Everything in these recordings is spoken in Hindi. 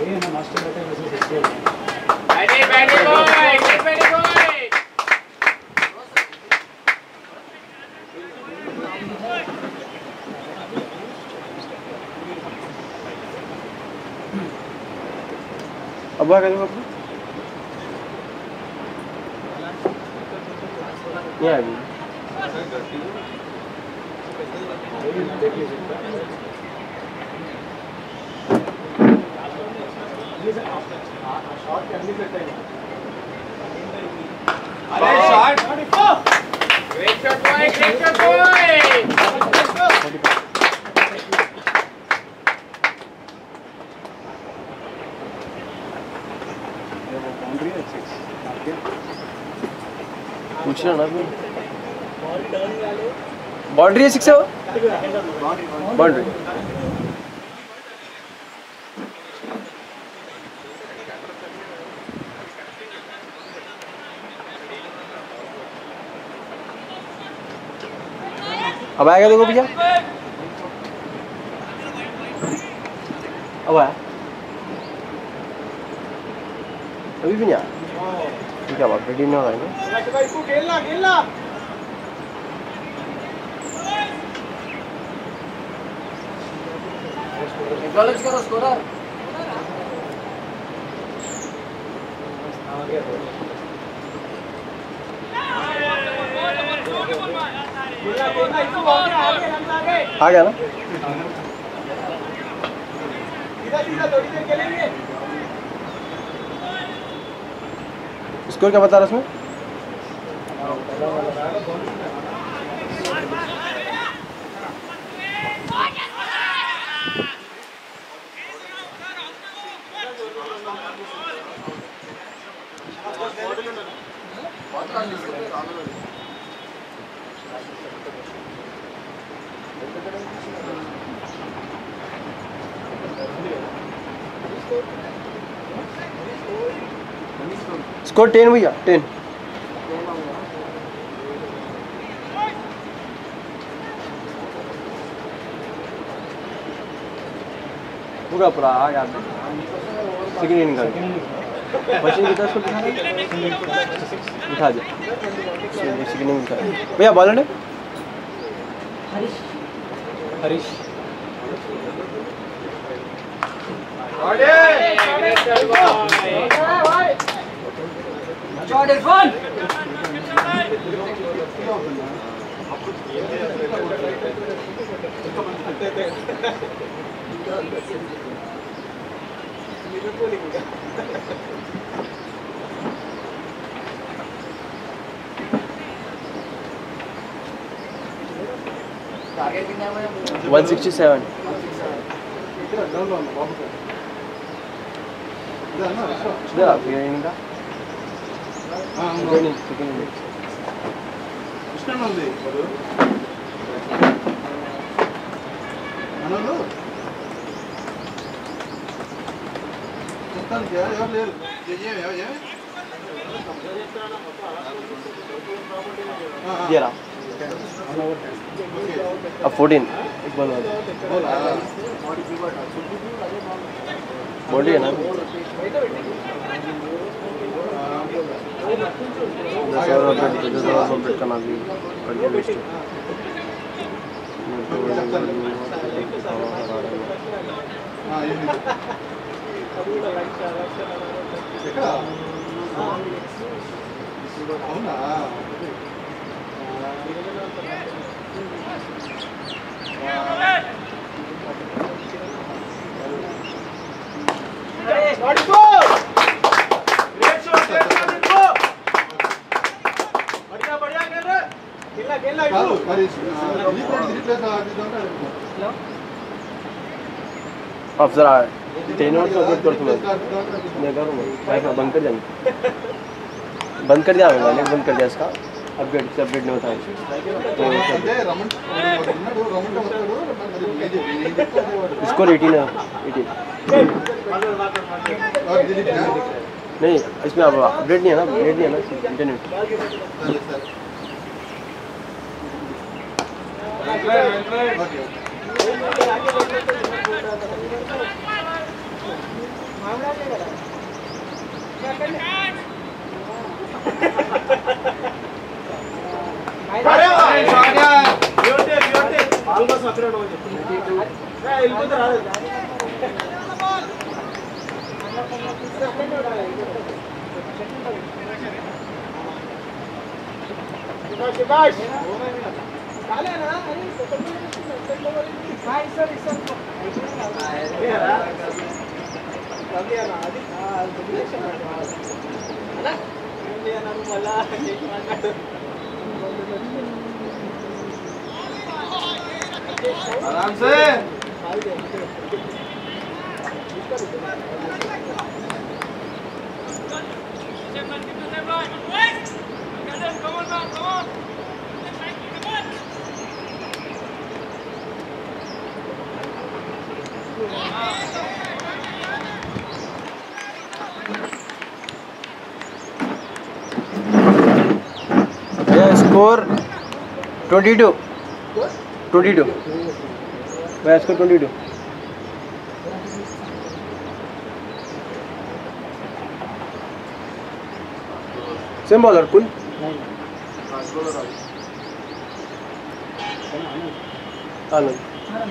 अब आ गए बाबू ये आ गई पूछना ना बाउंड्री है 6 बाउंड्री अब आएगा देखो भैया अब आया अभी भी नहीं आया क्या बात रेडी नहीं हो रहा है ना एक्नॉलेज करो स्कोरर आ गया ना स्कोर क्या बता रहा उसमें स्कोर 10 भैया 10 पूरा पूरा आ गया सेकंड इनिंग का मशीन कितना स्कोर दिखा दे सेकंड इनिंग का भैया बॉलर है Harish Shot is fun. Target कितना है? 167. इधर आप ये इनका కృష్ణ ఉంది అనలు మొత్తం ఎవరు లేరు ये रहा अब 14 एक बॉल बॉडी है ना अपडेट करना भी करके वेस्ट అవునా अब जरा 10 मिनट तो अपडेट कर तुम्हें मैं करूँगा वाईफाई बंद कर जाएंगे बंद कर दिया मैंने नेट बंद कर दिया इसका अपडेट से अपडेट नहीं होता है स्कोर 18 है 18 नहीं इसमें अब अपडेट नहीं है ना नेट नहीं है ना इंटरनेट आराम से स्कोर 22 भैया स्कोर 22 सेम बॉलर कुल आनंद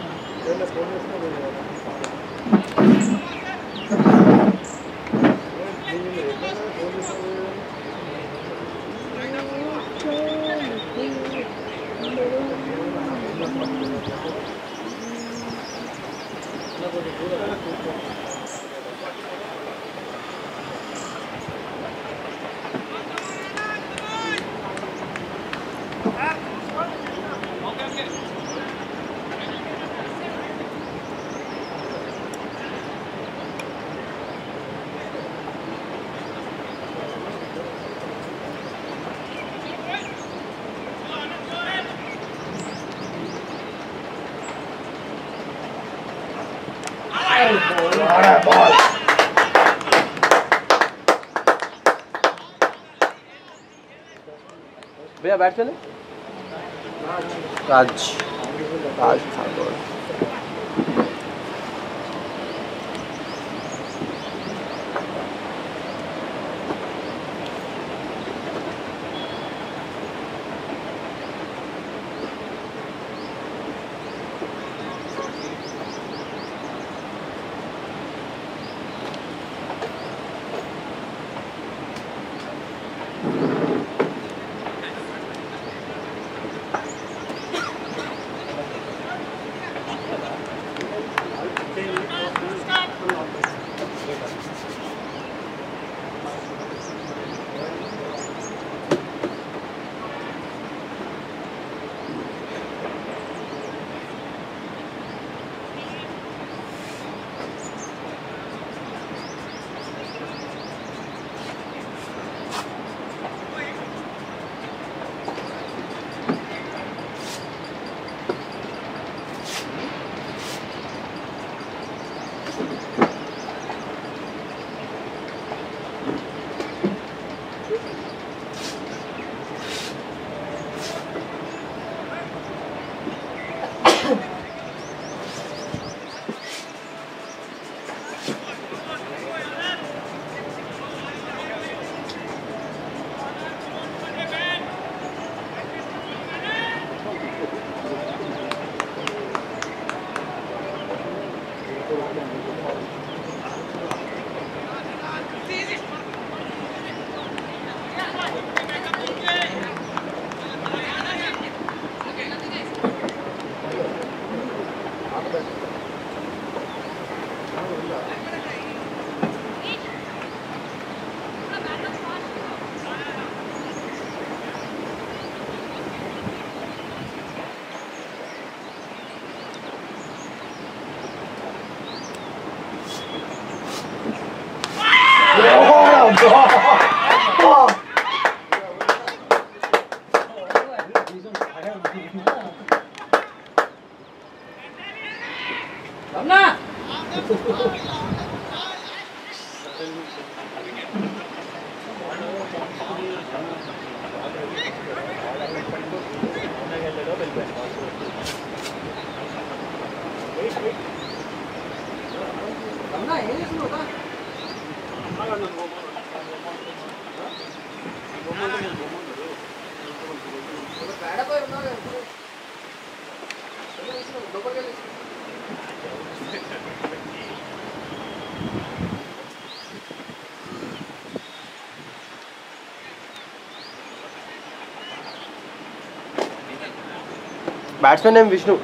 भैया batsman Raj Thakur batsman name Vishnu.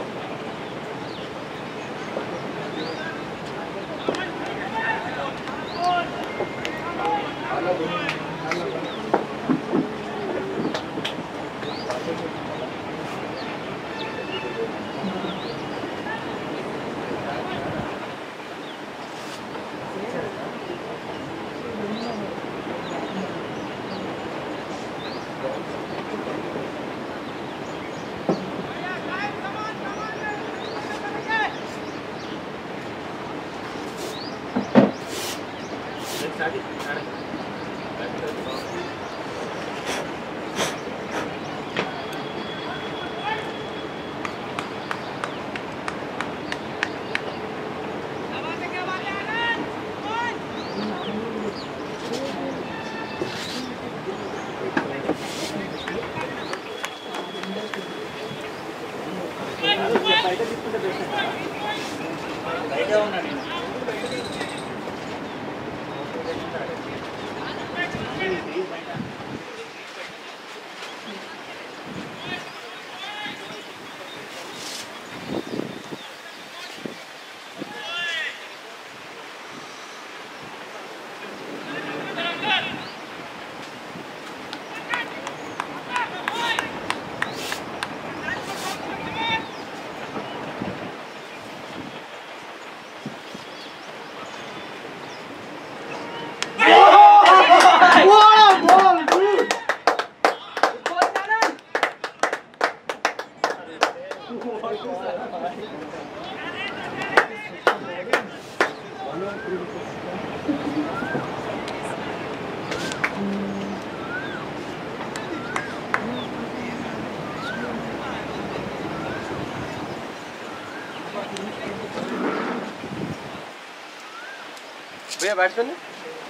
भैया बैट्समैन है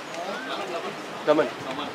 Raman.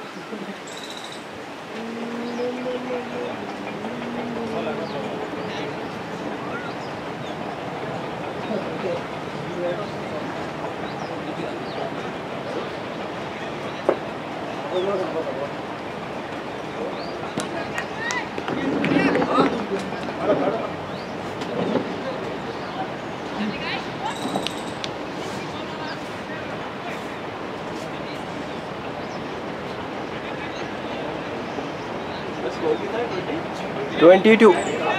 $22.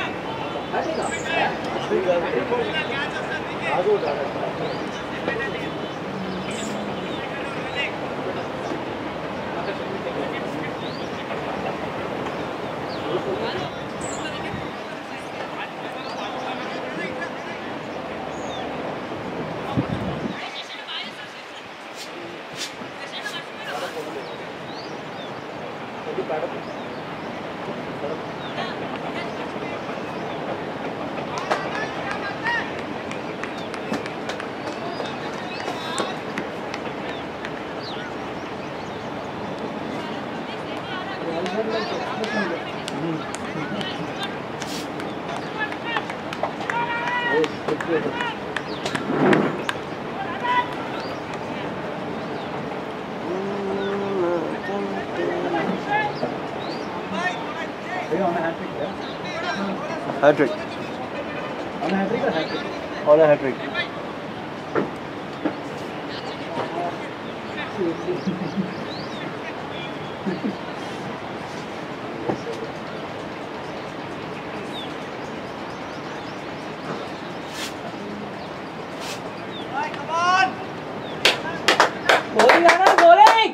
Hat-trick. On a hat-trick or hat-trick? On a hat-trick. Come on! Bowling, Anna, bowling!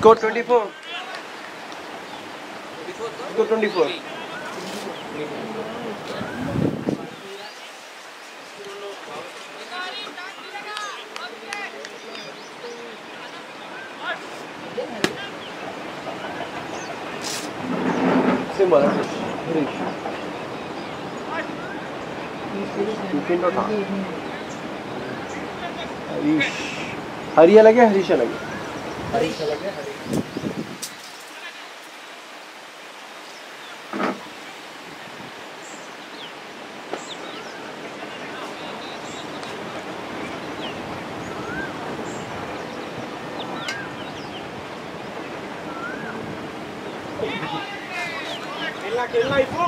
Score 24. Score 24. Same ball. Harish. Weekend था. हरीश. हरी अलग है, हरीश अलग है. हरीश अलग है, हरीश. खेलना इफो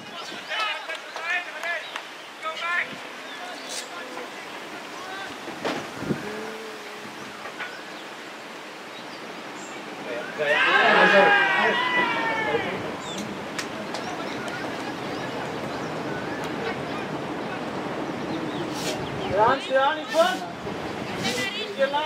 Sian Ifo खेलना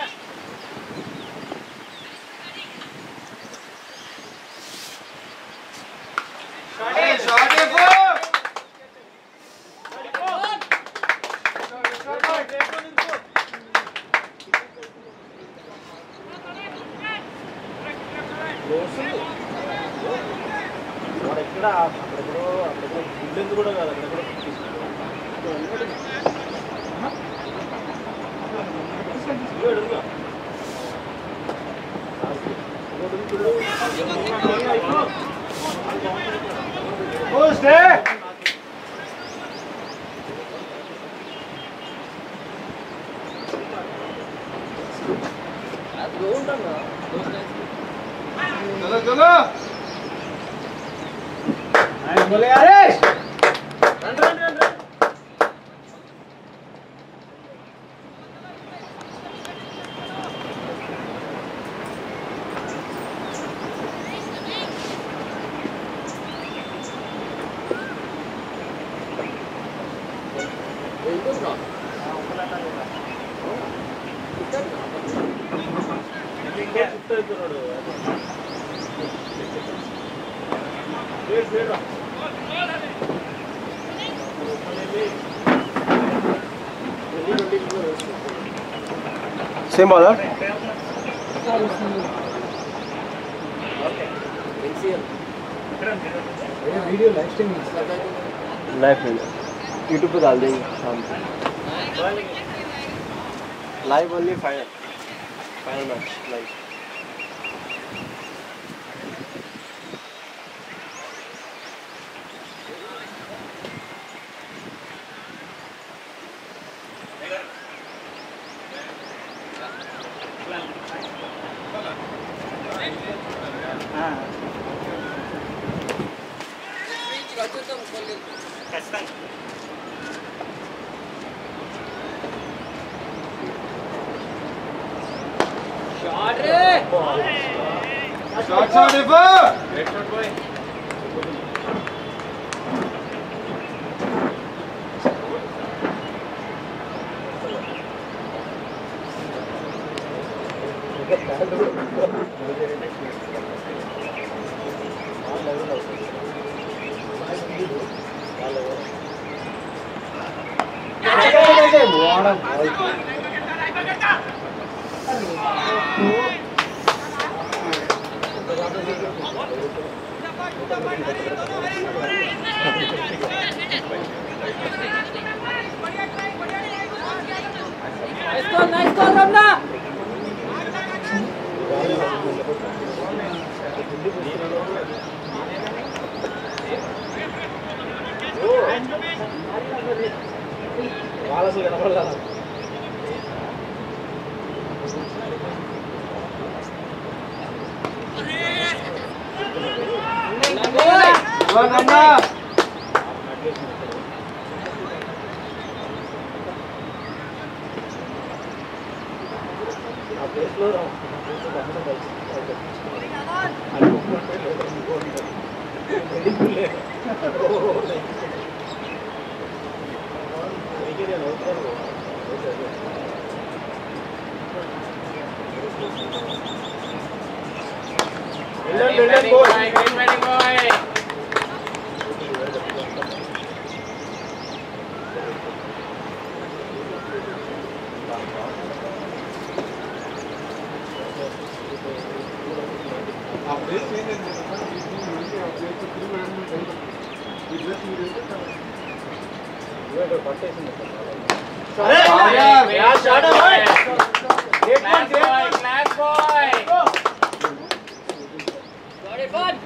चलो चलो बोले Harish run run run run Same ball, huh? Video live streaming live में यूट्यूब पे डाल देंगे शाम को. Live only final match live. Shot Ifo great shot boy Nice call, Ramna. Green batting boy. Class boy. Got it, bud.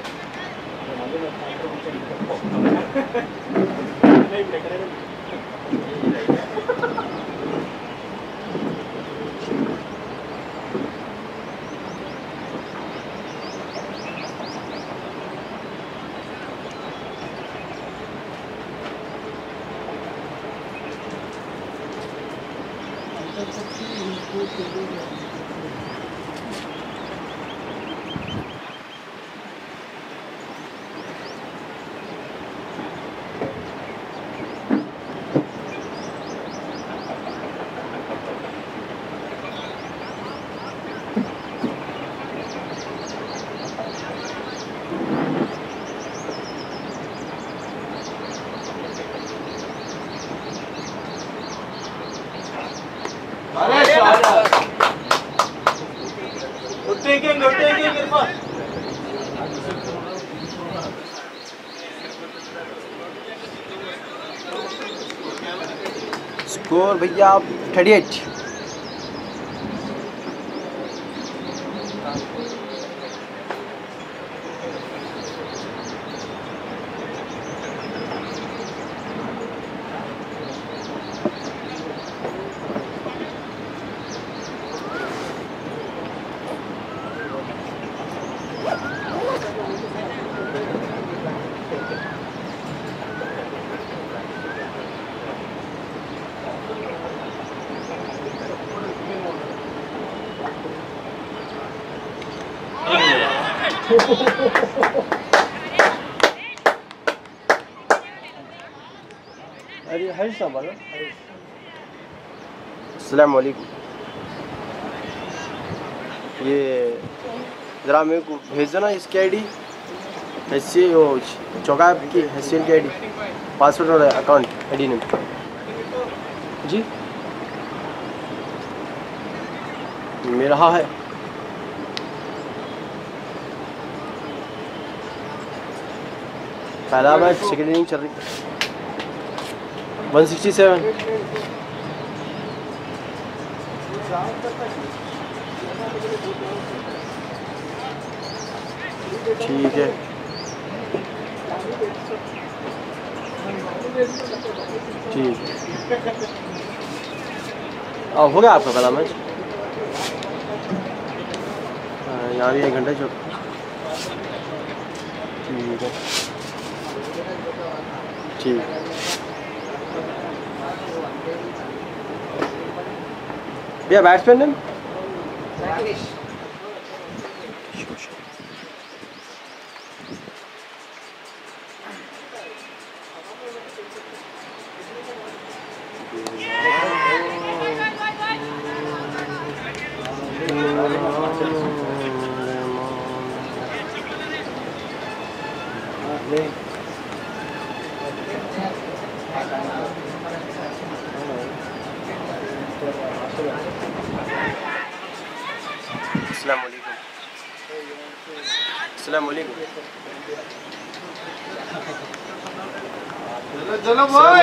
Score भैया 38। अरे हरीश साहब बोलो। अस्सलाम वालेकुम। ये ज़रा मेरे को भेज दो ना इसकी आईडी, हैसी वो चौका की हैसियन की आईडी, पासवर्ड और अकाउंट आईडी नेम जी मेरा है। पहला मैच सेकेंड इनिंग चल रही 167। ठीक है ठीक हो गया आपका पहला मैच। यहाँ भी 1 घंटा चल। ठीक है ठीक। भैया बैट्समैन नेम अस्सलाम वालेकुम। अस्सलाम वालेकुम। चलो भाई।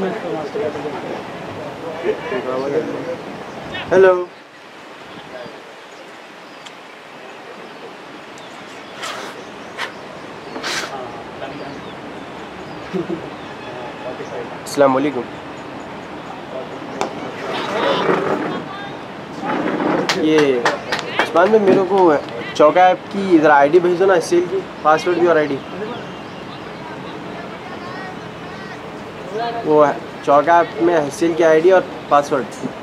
हेलो अस्सलाम वालेकुम। ये उस्मान में मेरे को चौका ऐप की ज़रा आईडी भेज दो ना, सेल की पासवर्ड भी और आईडी। वो चौका ऐप में सेल की आईडी और पासवर्ड।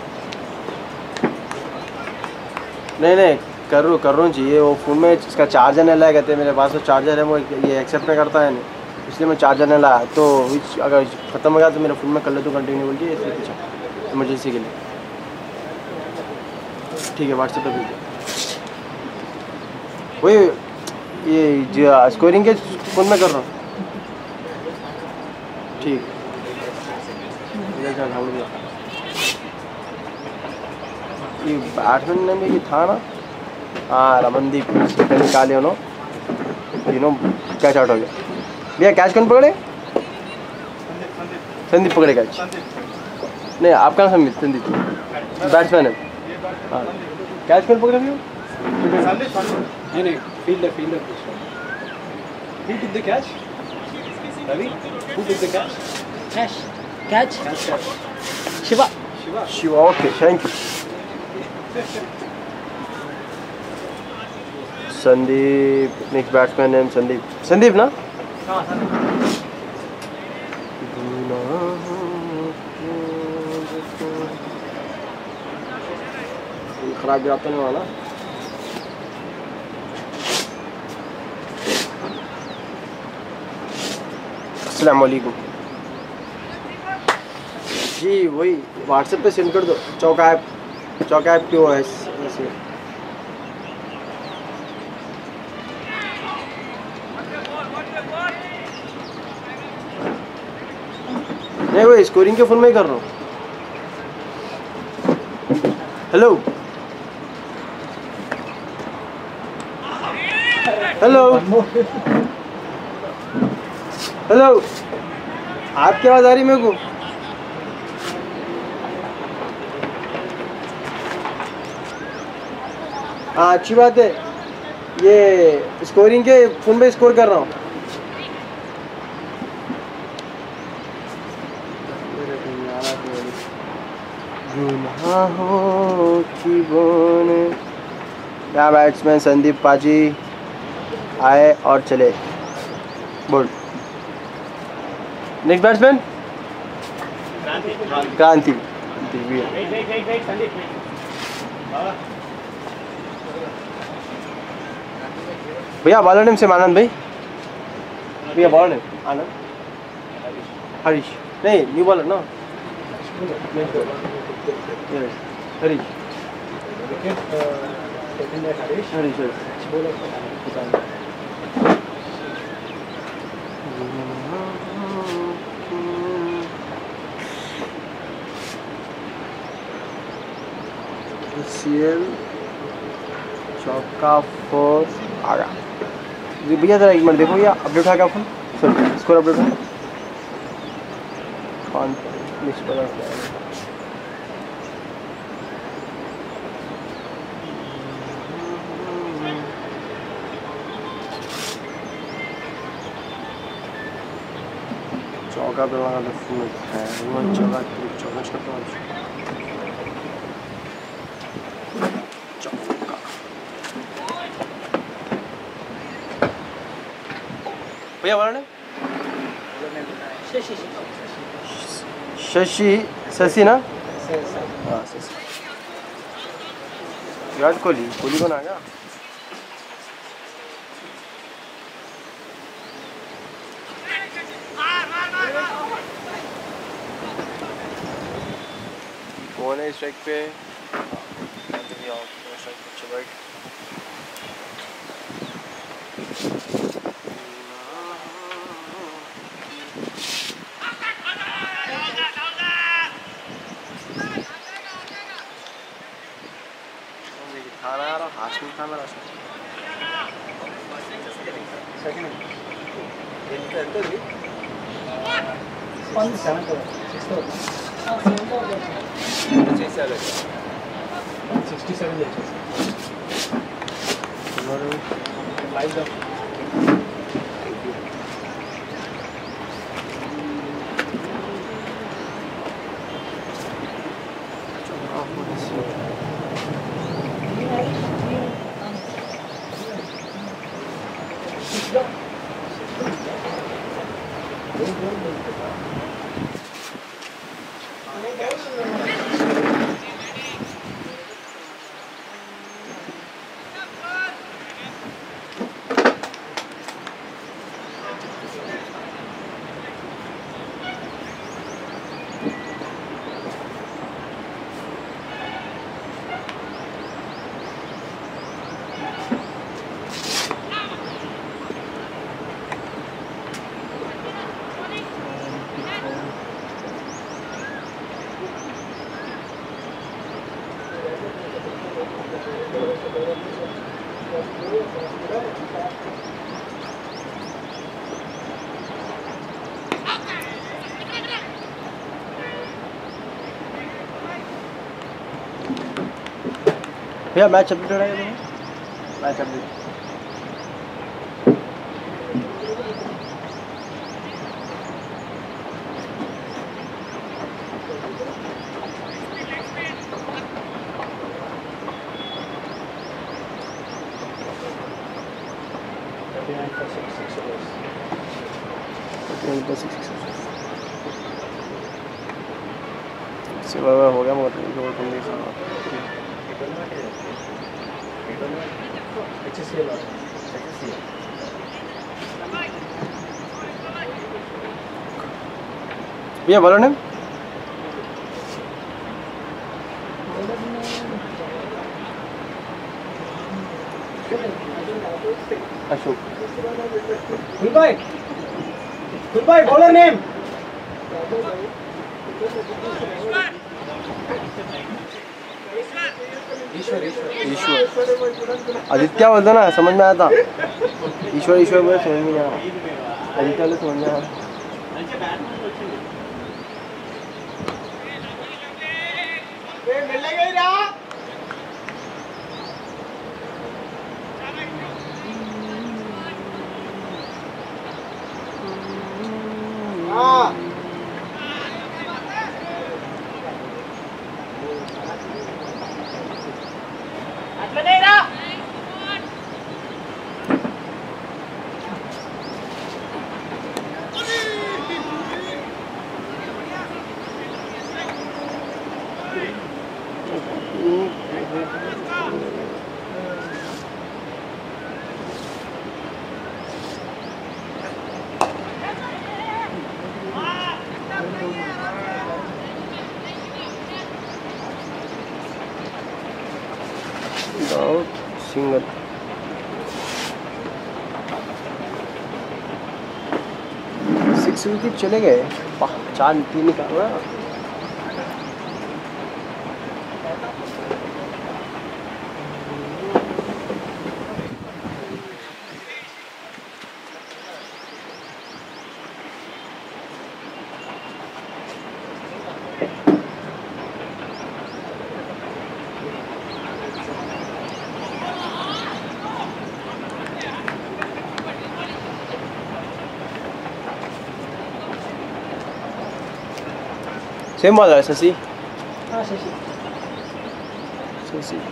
नहीं कर रहा हूँ जी। ये वो फ़ोन में इसका चार्जर नहीं लाया कहते मेरे पास, तो चार्जर है वो ये एक्सेप्ट नहीं करता है नहीं, इसलिए मैं चार्जर नहीं लाया। तो अगर ख़त्म हो गया तो मेरे फ़ोन में कर ले तो कंटिन्यू बोल के इसलिए पूछा इमरजेंसी के लिए। ठीक है व्हाट्सएप पे भेज। वही ये स्कोरिंग के फ़ोन में कर रहा हूँ। ठीक ये बैट्समैन ने भी था ना, हाँ रमनदीप निकाले उन्होंने, यू नो कैच आउट हो गया। भैया कैच कौन पकड़े? संदीप पकड़े कैच। नहीं आपका नाम संदीप बैट्समैन है। हाँ कैच कौन पकड़े भैया? नहीं fielder Who took the catch? Ravi? Who took the catch? Catch. Shiva. Shiva okay thank you. Sandeep next batsman name Sandeep ना? हाँ संदीप। खराब गिरा तो नहीं वाला। अस्सलाम वालेकुम जी, वही व्हाट्सएप पे सेंड कर दो। चौका ऐप क्यों है ऐसे? नहीं वही स्कोरिंग के फोन में ही कर रहा हूँ। हेलो आपकी आवाज आ रही मेरे को? हाँ अच्छी बात है। ये स्कोरिंग के फोन पे स्कोर कर रहा हूँ। गुनाहों की बोने क्या बैट्समैन संदीप पाजी आए और चले। बोल नेक्स्ट बैट्समैन क्रांति। भैया बॉलर नेम से आनंद भाई। भैया बॉलर नेम आनंद हरीश नहीं न्यू बॉलर ना हरीश सीएल चौका 4 आ गया। भैया जरा एक मिनट देखो भैया अपडेट आ गया फोन सर स्कोर अपडेट है कौन मिस पर चौका पे लगा फुल है वो चौका छोटा भैया बोला शशि ना? हाँ शशि। विराट कोहली कौन आ गया? कौन है स्ट्राइक पे? भैया मैच अपडेट हो रहा है मैच अपडेट हो गया भैया बोलो ना Ashok Good boy, bowler name. ईश्वर आदित्य बोलता ना समझ में आया था ईश्वर ईश्वर बोले समझ में नहीं आया आदित्य बोले समझ में आया सिंगल सिक्स विकेट चले गए 4-3 निकाला सेम वाला है शशि हाँ शशि शशि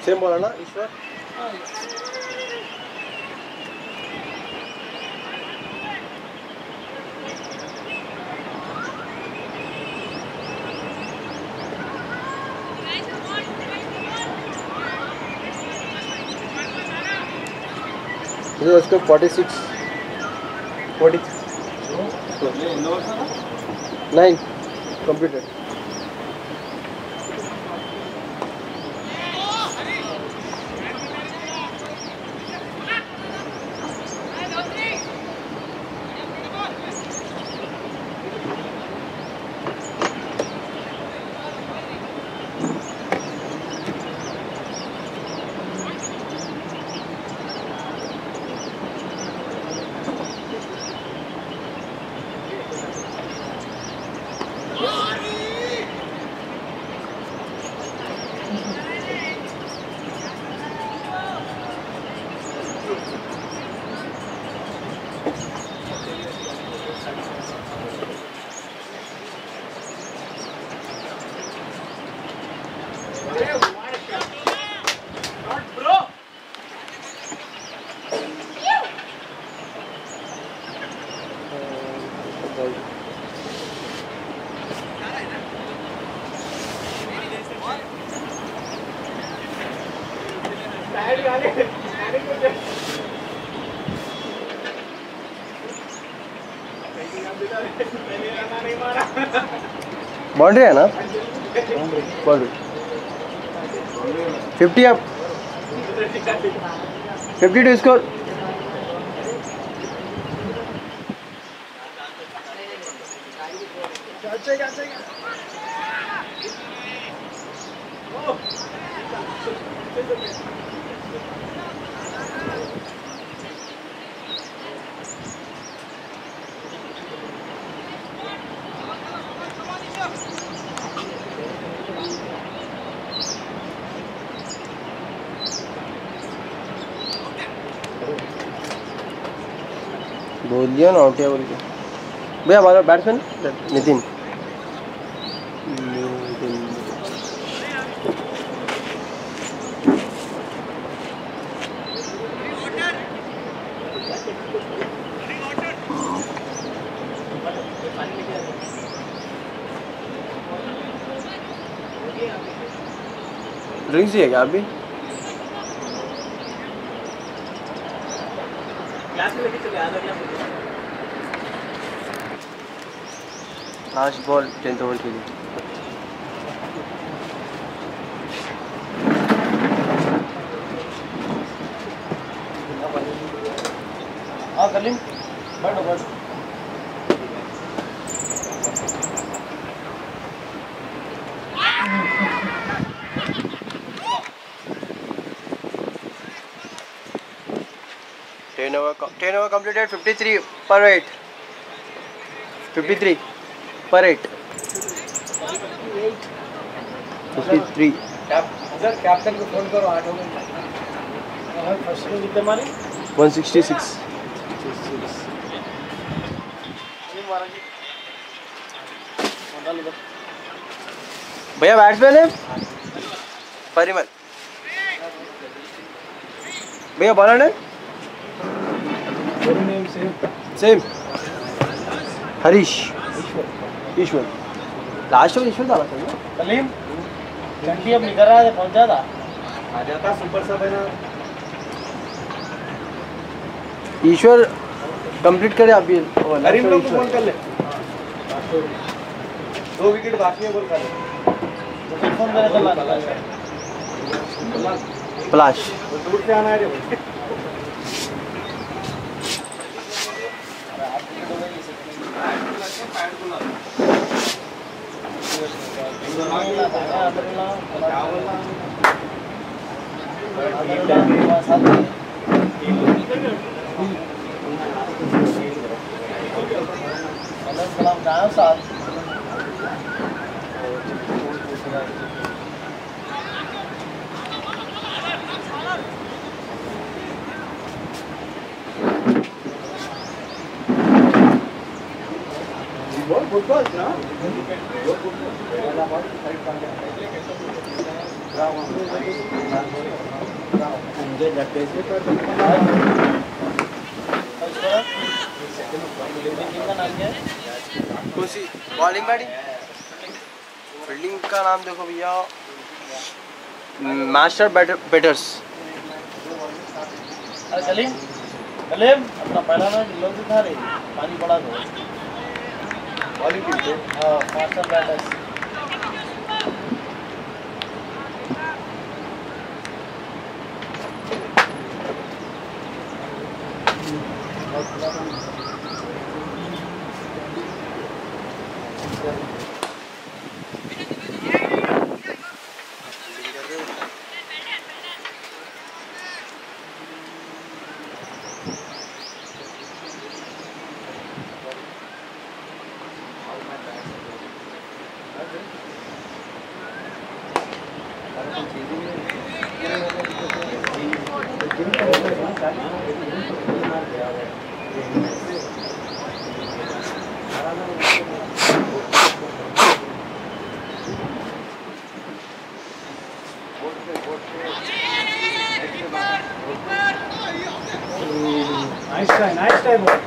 सेम बोला ना ईश्वर? उसको 46 9 कंप्लीटेड. बाउंड्री है ना? Boundary 50 up 52 score. बोल दिया ना आउट है बोल के. भैया हमारा बैट्समैन नितिन. ड्रिंक्स ही है क्या अभी? लास्ट बॉल 10th ओवर के लिए. हाँ कर लें. बढ़ 10 over completed. 53 per 8. 53 per 8. 53. Captain को फोन करो 8 हो गए. फर्स्ट में कितने मारे? 166. भैया बैट्समैन है परिमल. भैया बॉलर है सेम हरीश ईश्वर. लास्ट में ईश्वर डाला था ना. सलीम घंटी अब निकल रहा था. पहुंचा था आ जाता सुपर सब है ना. ईश्वर कंप्लीट करे अभी. करीम लोग को फोन कर ले. 2 विकेट बाकी है. बोल कर ले. फोन करे तो प्लाश दूर से आना है रे. फुटबॉल ना कौन सी बॉलिंग बैटिंग? फील्डिंग का नाम देखो भैया, मास्टर बैटर्स। अरे सलीम, सलीम अपना पहला मैच लोग दिखा रही पानी पड़ा दो। बॉलिंग टीम से हाँ master batters. Nice try ball.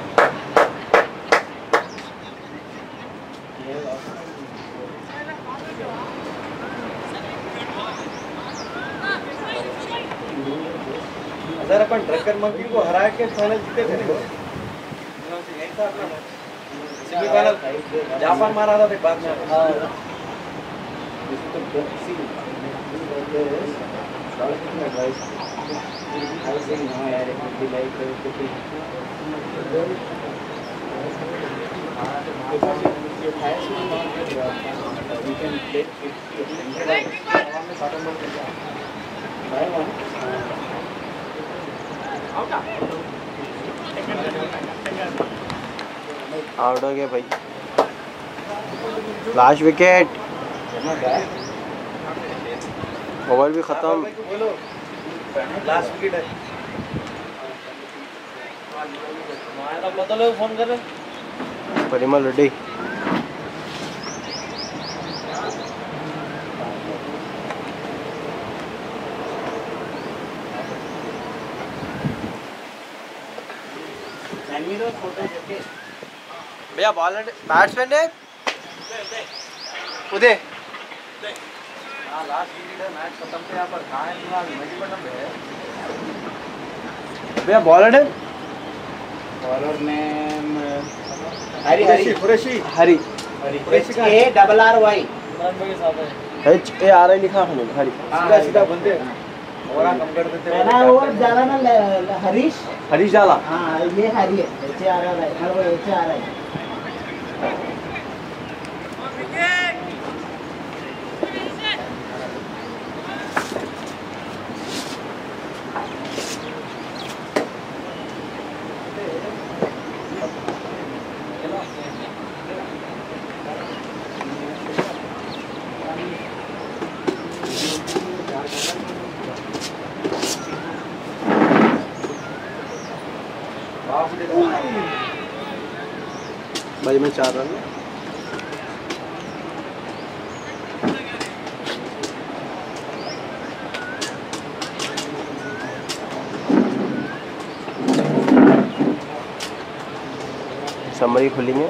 अगर अपन ड्रकर मंकी को हरा के फाइनल जीते थे सेमीफाइनल जापान मारा था बाद में। आउट हो गया भाई, लास्ट विकेट, ओवर भी खत्म। लास्ट विकेट है, बदलो फोन कर। परिमल रेड्डी। भैया बॉलर बैट्समैन है उदय। लास्ट विकेट है, मैच खत्म पे यहाँ पर कहाँ है मजीपट्टनम है भैया। बॉलर है, bowler name Hari Qureshi. Hari HARRY। HARI लिखा है हरी। सीधा सीधा बंदे और कम कर देते हैं। ना वो जाला ना हरीश। हरीश जाला। हाँ ये हरी है, HARRY। HARRY। भाई में 4 रन। समरी खुलेंगे।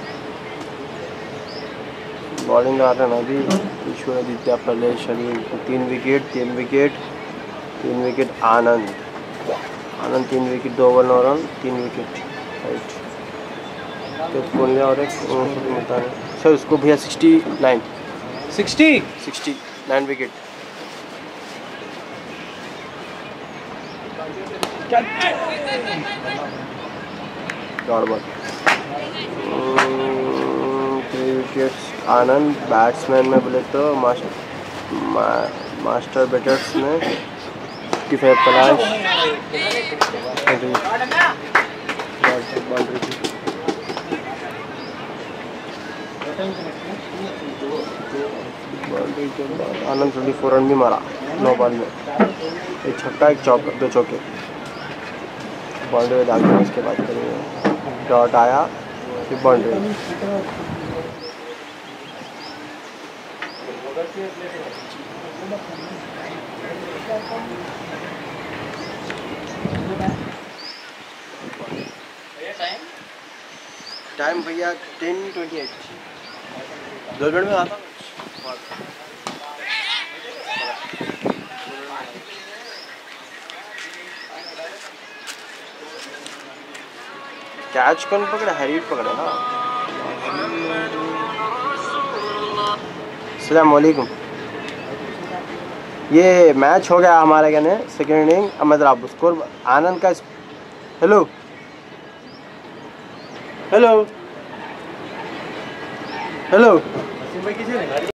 बॉलिंग आ रहा है अभी ईश्वरादित्य पहले शरीर 3 wicket Anand 3 wicket 2 over 9 run 3 wicket right. तो कौन लिया और एक सर उसको भैया 69 wicket. Dot ball 3 wickets Anand. Batsman में बोले तो मास्टर बैटर्स में 55 पलाश आनंद 24 रन भी मारा 9 बॉल में, एक छक्का एक चौका 2 चौके। बाउंड्री दागे उसके बाद करेंगे, डॉट आया फिर बाउंड्री। टाइम भैया 10:28। 2 मिनट में आता हूँ। कैच कौन पकड़ा? हैरी पकड़ा ना। अस्सलाम वालेकुम। ये मैच हो गया हमारे कहने सेकेंड इनिंग। अब स्कोर आनंद का। Hello hello hello.